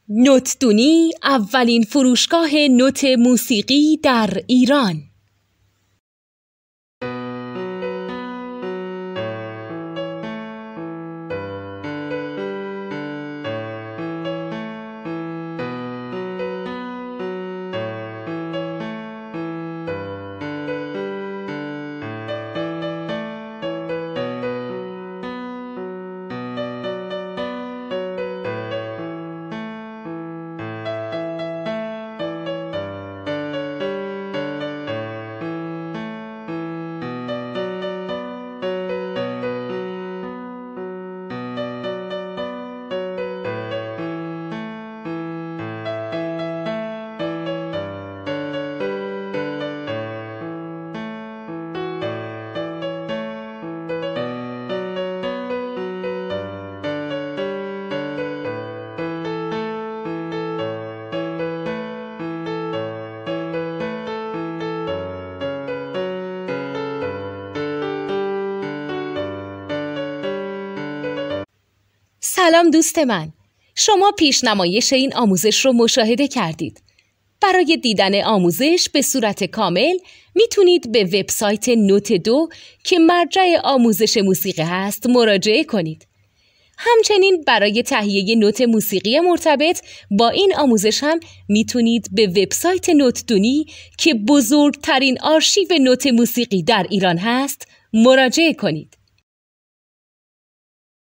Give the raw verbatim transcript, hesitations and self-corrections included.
نوتدونی اولین فروشگاه نوت موسیقی در ایران. سلام دوست من، شما پیشنمایش این آموزش رو مشاهده کردید. برای دیدن آموزش به صورت کامل میتونید به وبسایت نوت دو که مرجع آموزش موسیقی هست مراجعه کنید. همچنین برای تهیه نوت موسیقی مرتبط با این آموزش هم میتونید به وبسایت نوتدونی که بزرگترین آرشیو نوت موسیقی در ایران هست مراجعه کنید.